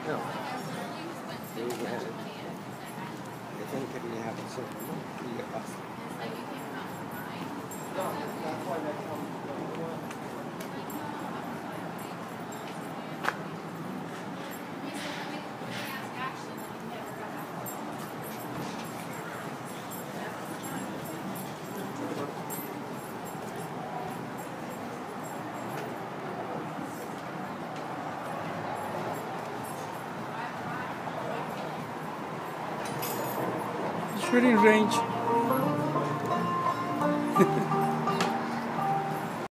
No. Depende che mi apre sopra, no? Io basta. Shooting range.